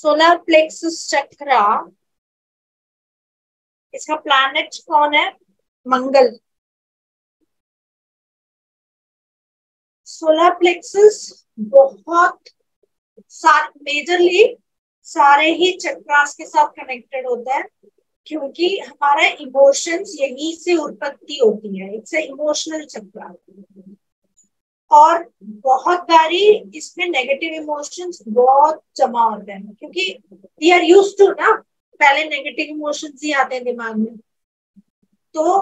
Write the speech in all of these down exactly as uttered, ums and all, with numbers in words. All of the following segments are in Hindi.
सोलर प्लेक्सस चक्रा, इसका प्लैनेट कौन है? मंगल। सोलर प्लेक्सस बहुत सारे मेजरली सारे ही चक्रास के साथ कनेक्टेड होता है, क्योंकि हमारा इमोशंस यहीं से उत्पत्ति होती है। इट्स इमोशनल चक्र। और बहुत बारी इसमें नेगेटिव इमोशंस बहुत जमा होते हैं, क्योंकि वी आर यूज्ड टू ना, पहले नेगेटिव इमोशंस ही आते हैं दिमाग में। तो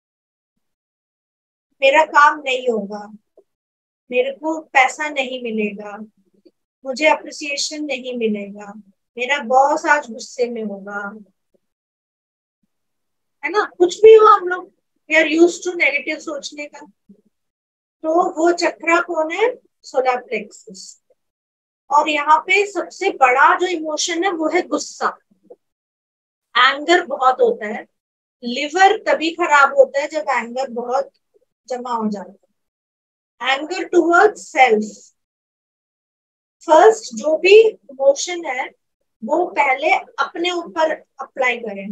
मेरा काम नहीं होगा, मेरे को पैसा नहीं मिलेगा, मुझे अप्रिसिएशन नहीं मिलेगा, मेरा बॉस आज गुस्से में होगा, है ना, कुछ भी हो, हम लोग we are used to negative सोचने का। तो वो चक्रा कौन है? Solar plexus. और यहाँ पे सबसे बड़ा जो इमोशन है वो है गुस्सा। एंगर बहुत होता है। लिवर तभी खराब होता है जब एंगर बहुत जमा हो जाता है। Anger towards self. फर्स्ट जो भी इमोशन है वो पहले अपने ऊपर अप्लाई करें।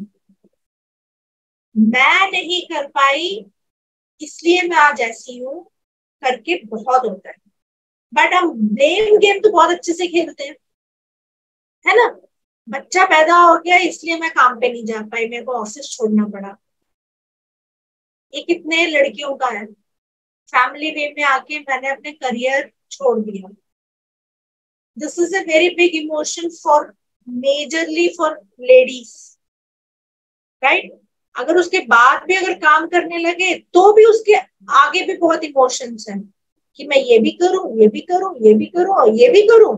मैं नहीं कर पाई इसलिए मैं आज ऐसी हूं करके बहुत होता है। बट हम ब्लेम गेम तो बहुत अच्छे से खेलते हैं, है ना। बच्चा पैदा हो गया इसलिए मैं काम पे नहीं जा पाई, मेरे को ऑफिस छोड़ना पड़ा। ये कितने लड़कियों का है, फैमिली वे में आके मैंने अपने करियर छोड़ दिया। This is a very big emotion for majorly for ladies, right. अगर उसके बाद भी अगर काम करने लगे तो भी उसके आगे भी बहुत इमोशंस हैं कि मैं ये भी करूं, ये भी करूं, ये भी करूं और ये भी करूं,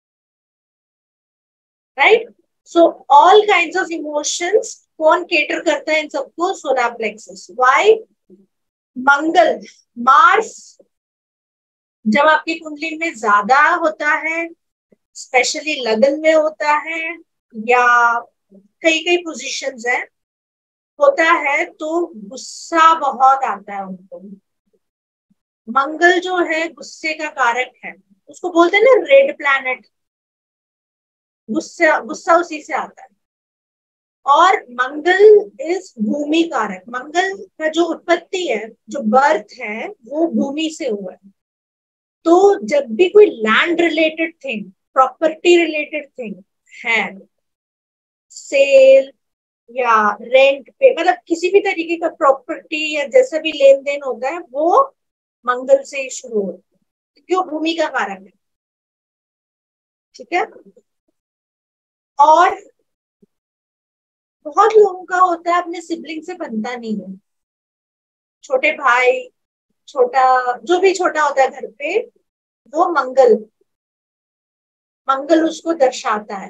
right. So all kinds of emotions कौन केटर करता है इन सबको? Solar plexus. Why? Mangal, Mars जब आपकी कुंडली में ज्यादा होता है, स्पेशली लगन में होता है या कई कई पोजीशंस है होता है, तो गुस्सा बहुत आता है उनको। मंगल जो है गुस्से का कारक है, उसको बोलते हैं ना रेड प्लैनेट। गुस्सा गुस्सा उसी से आता है। और मंगल इज भूमि कारक। मंगल का जो उत्पत्ति है, जो बर्थ है, वो भूमि से हुआ है। तो जब भी कोई land related thing, property related thing है, सेल या रेंट पे, मतलब किसी भी तरीके का प्रॉपर्टी या जैसा भी लेन देन होता है, वो मंगल से ही शुरू होता है, क्योंकि वो भूमि का कारक है। ठीक है। और बहुत लोगों का होता है अपने सिबलिंग से बनता नहीं है, छोटे भाई, छोटा जो भी छोटा होता है घर पे, वो मंगल मंगल उसको दर्शाता है।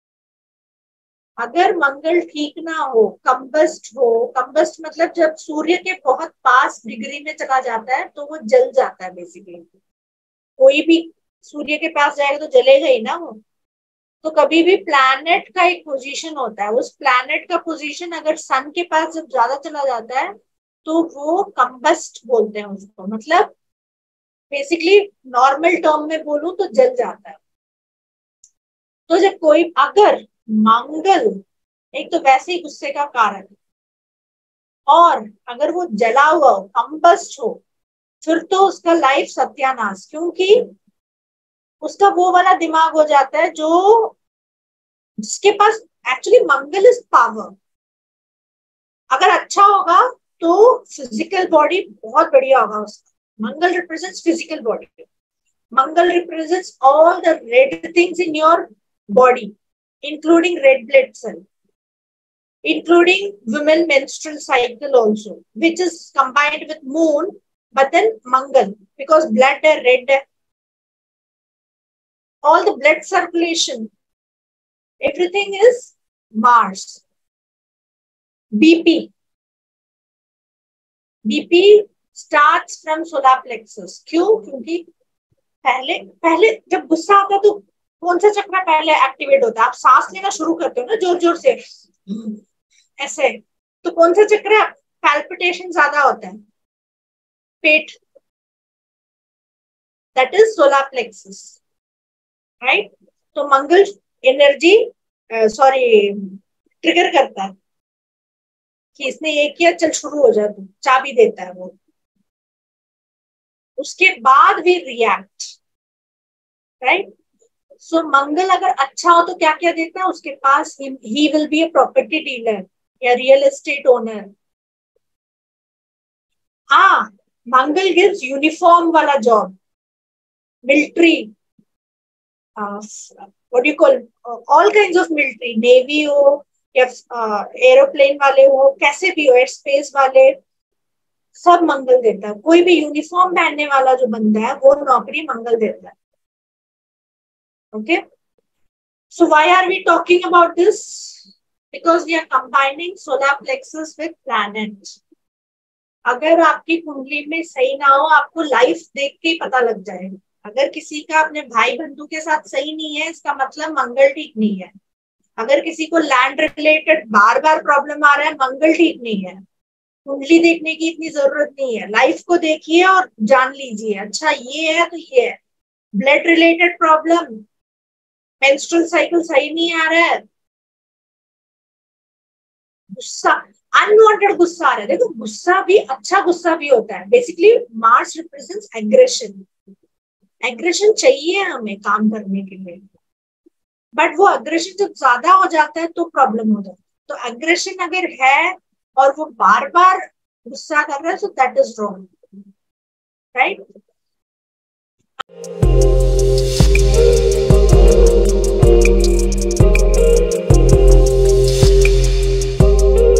अगर मंगल ठीक ना हो, कंबस्ट हो, कंबस्ट मतलब जब सूर्य के बहुत पास डिग्री में चला जाता है तो वो जल जाता है बेसिकली। कोई भी सूर्य के पास जाएगा तो जलेगा ही ना वो। तो कभी भी प्लैनेट का एक पोजीशन होता है, उस प्लैनेट का पोजीशन अगर सन के पास जब ज्यादा चला जाता है तो वो कंबस्ट बोलते हैं उसको। मतलब बेसिकली नॉर्मल टर्म में बोलूं तो जल जाता है। तो जब कोई अगर मंगल एक तो वैसे ही गुस्से का कारण, और अगर वो जला हुआ हो, कंबस्ट हो, फिर तो उसका लाइफ सत्यानाश, क्योंकि उसका वो वाला दिमाग हो जाता है जो जिसके पास एक्चुअली मंगल इज पावर। अगर अच्छा होगा तो फिजिकल बॉडी बहुत बढ़िया होगा उसका। Mangal represents physical body. Mangal represents all the red things in your body, including red blood cell, including women menstrual cycle also, which is combined with moon, but then Mangal, because blood है, red है, all the blood circulation, everything is Mars. B P, B P starts from solar plexus. क्यों? क्योंकि पहले पहले जब गुस्सा आता है तो कौन सा चक्र पहले एक्टिवेट होता है? आप सांस लेना शुरू करते हो ना जोर जोर से ऐसे, तो कौन सा चक्र पैल्पिटेशन ज्यादा होता है? पेट, that is solar plexus, right. तो मंगल एनर्जी सॉरी ट्रिगर करता है कि इसने ये किया, चल शुरू हो जा, तू चाबी देता है वो। उसके बाद भी रिएक्ट, राइट। सो मंगल अगर अच्छा हो तो क्या क्या देता है उसके पास, he will be a property dealer या रियल एस्टेट ओनर। हाँ, मंगल गिव्स यूनिफॉर्म वाला job, military, what do you call, all kinds of military, navy हो या एरोप्लेन वाले हो, कैसे भी हो, एयर स्पेस वाले, सब मंगल देता है। कोई भी यूनिफॉर्म पहनने वाला जो बंदा है वो नौकरी मंगल देता है। Okay, so why are we talking about this? Because we are combining solar plexus with planet. अगर आपकी कुंडली में सही ना हो, आपको लाइफ देख के ही पता लग जाएगा। अगर किसी का अपने भाई बंधु के साथ सही नहीं है, इसका मतलब मंगल ठीक नहीं है। अगर किसी को लैंड रिलेटेड बार बार प्रॉब्लम आ रहा है, मंगल ठीक नहीं है। कुंडली देखने की इतनी जरूरत नहीं है, लाइफ को देखिए और जान लीजिए, अच्छा ये है तो ये है। Blood related problem, menstrual cycle सही नहीं आ रहा है, गुस्सा, अनवांटेड गुस्सा आ रहा है। देखो, गुस्सा भी अच्छा गुस्सा भी होता है। Basically Mars represents aggression. Aggression चाहिए हमें काम करने के लिए, बट वो एग्रेशन जब ज्यादा हो जाता है तो प्रॉब्लम हो जाती है। तो एग्रेशन अगर है और वो बार बार गुस्सा कर रहा है, so that is wrong, right.